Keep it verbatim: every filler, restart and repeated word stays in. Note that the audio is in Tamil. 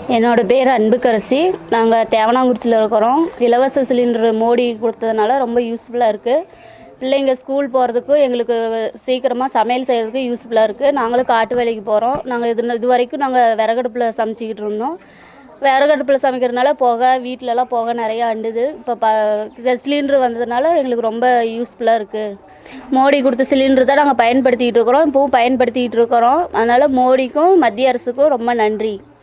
என்னோட பேர் அன்புக்கரசி. நாங்கள் தேவனாங்குறிச்சியில் இருக்கிறோம். இலவச சிலிண்டர் மோடி கொடுத்ததுனால ரொம்ப யூஸ்ஃபுல்லாக இருக்குது. பிள்ளைங்க ஸ்கூல் போகிறதுக்கும் எங்களுக்கு சீக்கிரமாக சமையல் செய்கிறதுக்கு யூஸ்ஃபுல்லாக இருக்குது. நாங்களும் காட்டு வேலைக்கு போகிறோம். நாங்கள் இது இது வரைக்கும் நாங்கள் விறகடுப்பில் சமைச்சிக்கிட்டு இருந்தோம். விறகடுப்பில் சமைக்கிறதுனால புகை வீட்டிலலாம் புகை நிறையா அண்டுது. இப்போ ப சிலிண்டர் வந்ததுனால எங்களுக்கு ரொம்ப யூஸ்ஃபுல்லாக இருக்குது. மோடி கொடுத்த சிலிண்டர் தான் நாங்கள் பயன்படுத்திக்கிட்டு இருக்கிறோம். இப்போவும் பயன்படுத்திக்கிட்டு இருக்கிறோம். அதனால் மோடிக்கும் மத்திய அரசுக்கும் ரொம்ப நன்றி.